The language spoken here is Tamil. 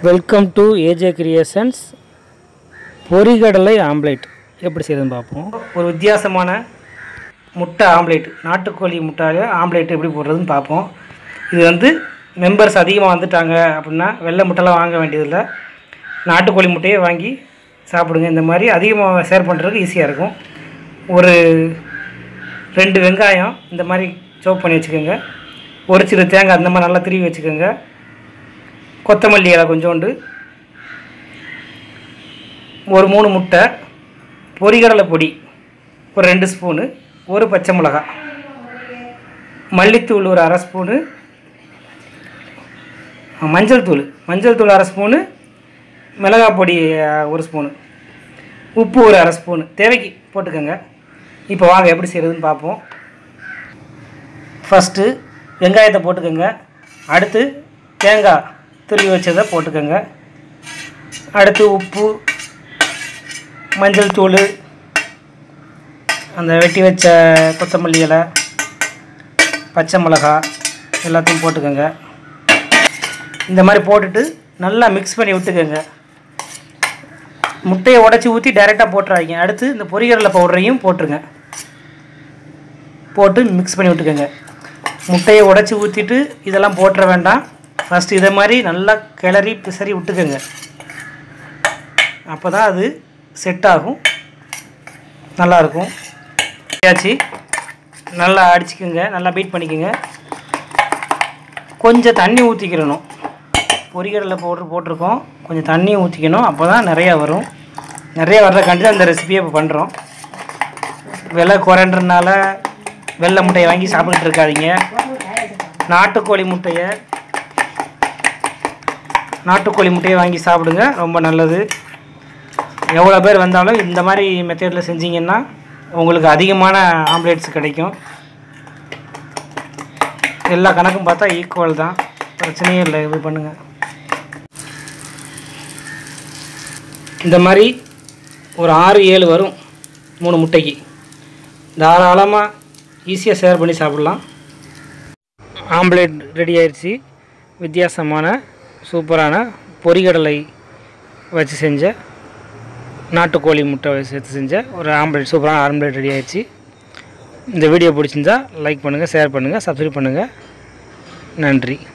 Welcome to AJ creations. பொரிகடலை ஆம்லேட் எப்படி செய்யறதுன்னு பார்ப்போம். ஒரு வித்தியாசமான முட்டை ஆம்லேட், நாட்டுக்கோழி முட்டையில் ஆம்லேட் எப்படி போடுறதுன்னு பார்ப்போம். இது மெம்பர்ஸ் அதிகமாக வந்துட்டாங்க அப்படின்னா வெள்ளை முட்டைலாம் வாங்க வேண்டியதில்லை, நாட்டுக்கோழி முட்டையே வாங்கி சாப்பிடுங்க. இந்த மாதிரி அதிகமாக ஷேர் பண்ணுறதுக்கு ஈஸியாக இருக்கும். ஒரு 2 வெங்காயம் இந்த மாதிரி சோப் பண்ணி வச்சுக்கோங்க. ஒரு சிறு தேங்காய் அந்த மாதிரி நல்லா திருவி வச்சுக்கோங்க. கொத்தமல்லி இலை கொஞ்சோண்டு, ஒரு 3 முட்டை, பொரிகடலை பொடி ஒரு 2 ஸ்பூனு, ஒரு பச்சை மிளகாய், மல்லித்தூள் ஒரு அரை ஸ்பூனு, மஞ்சள் தூள் அரை ஸ்பூனு, மிளகாய் பொடி 1 ஸ்பூனு, உப்பு ஒரு அரை ஸ்பூனு தேவைக்கு போட்டுக்கோங்க. இப்போ வாங்க எப்படி செய்கிறதுன்னு பார்ப்போம். ஃபஸ்ட்டு வெங்காயத்தை போட்டுக்கோங்க. அடுத்து தேங்காய் துருவி வச்சதை போட்டுக்கோங்க. அடுத்து உப்பு, மஞ்சள் தூள், அந்த வெட்டி வச்ச கொத்தமல்லி இலை, பச்சை மிளகாய் எல்லாத்தையும் போட்டுக்கோங்க. இந்த மாதிரி போட்டுட்டு நல்லா மிக்ஸ் பண்ணி விட்டுக்கோங்க. முட்டையை உடச்சி ஊற்றி டைரெக்டாக போட்டுறாங்க. அடுத்து இந்த பொரிகடலை பவுடரையும் போட்டுருங்க. போட்டு மிக்ஸ் பண்ணி விட்டுக்கோங்க. முட்டையை உடச்சி ஊற்றிட்டு இதெல்லாம் போட்டுற வேண்டாம். ஃபஸ்ட்டு இதை மாதிரி நல்லா கிளறி பிசறி விட்டுக்கோங்க. அப்போ தான் அது செட் ஆகும், நல்லாயிருக்கும். ஆச்சு, நல்லா அடிச்சுக்கோங்க, நல்லா பீட் பண்ணிக்கோங்க. கொஞ்சம் தண்ணி ஊற்றிக்கிறணும். பொரிகடலை போட்டிருக்கோம், கொஞ்சம் தண்ணி ஊற்றிக்கணும். அப்போ தான் நிறையா வரும். நிறைய வர்றதுக்காண்டி தான் அந்த ரெசிபியை இப்போ பண்ணுறோம். விலை குறைன்றனால வெள்ளை முட்டையை வாங்கி சாப்பிட்டுட்டு இருக்காதீங்க. நாட்டுக்கோழி முட்டையை வாங்கி சாப்பிடுங்க, ரொம்ப நல்லது. எவ்வளோ பேர் வந்தாலும் இந்த மாதிரி மெத்தடில் செஞ்சிங்கன்னா உங்களுக்கு அதிகமான ஆம்லேட்ஸ் கிடைக்கும். எல்லா கணக்கும் பார்த்தா ஈக்குவல் தான், பிரச்சனையே இல்லை. இது பண்ணுங்கள். இந்த மாதிரி ஒரு 6-7 வரும் 3 முட்டைக்கு. தாராளமாக ஈஸியாக ஷேர் பண்ணி சாப்பிட்லாம். ஆம்லேட் ரெடி ஆயிடுச்சு. வித்தியாசமான சூப்பரான பொரிகடலை வச்சு செஞ்ச, நாட்டுக்கோழி முட்டை சேர்த்து செஞ்ச ஒரு ஆம்லேட், சூப்பரான ஆம்லேட் ரெடி ஆயிடுச்சு. இந்த வீடியோ பிடிச்சிருந்தா லைக் பண்ணுங்கள், ஷேர் பண்ணுங்கள், சப்ஸ்கிரைப் பண்ணுங்கள். நன்றி.